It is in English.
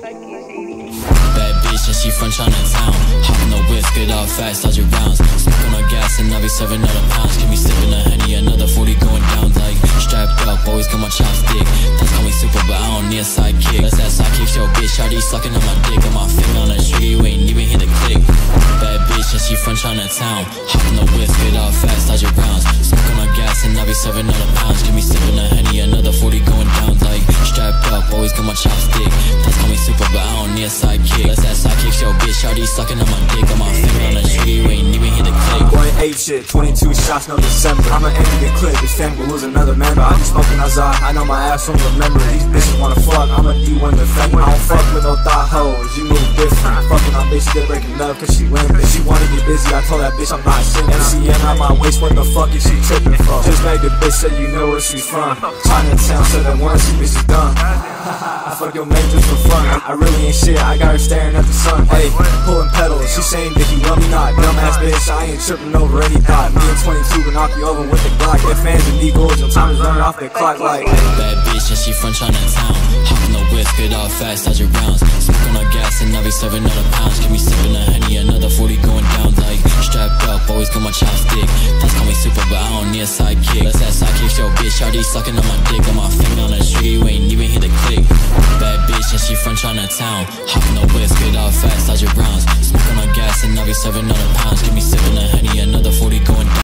Bad bitch and she from Chinatown. Hop in the whip, get off fast, dodge your rounds. Smoking on gas and I be serving other pounds. Give me sipping a Henny, another 40 going down. Like strapped up, always got my chopstick. That's call me super, but I don't need a sidekick. That's that sidekick show, bitch. Shawty sucking on my dick. Got my finger on the trigger, you ain't even hit the click. Bad bitch and she from Chinatown. Hop in the whip, get off fast, dodge your rounds. Smoking on gas and I be serving other pounds. Give me sipping a Henny, another 40 going down. Like strapped up, always got my chopstick. That's call me super, but I don't need a sidekick. That's that sidekick show, bitch. Shawty sucking on my dick. Got my finger on the trigger, you ain't even hit the click. Boy, 8 shit, 22 shots, no December. I'm an enemy clip, this family will lose another member. I be smoking outside, I know my ass won't remember. These bitches wanna fuck, I'm a D1 defender. I don't fuck with no thought hoes, you move different. Fucking on bitches, they breaking up cause she limp. If she wanna get busy, I told that bitch I'm not shit. MCM out my waist, what the fuck is she tripping for? Just make the bitch say you know where she's from. Chinatown, so that one, she bitch is done. I fuck your mate just for fun. I really ain't shit, I got her staring at the sun. Hey, pulling pedals, she saying that you love me not. Dumbass bitch, I ain't tripping over any thought. Me and 22 can knock you over with the Glock. Get fans and Eagles, your time is running off the clock like. Bad bitch and she from Chinatown. Hop in the whip, get off fast, dodge your rounds. Smoking on gas and I be serving other pounds. Give me sipping a Henny, another 40 going down. Like strapped up, always got my chopstick. That's call me super, but I don't need a sidekick. That's that sidekick show, bitch. Shawty sucking on my dick. Got my finger on the trigger, you ain't even hit the click. Bad bitch and she from Chinatown. Hop in the whip, get off fast, dodge your rounds. Smoking on gas and I be serving other pounds. Give me sipping a Henny, another 40 going down.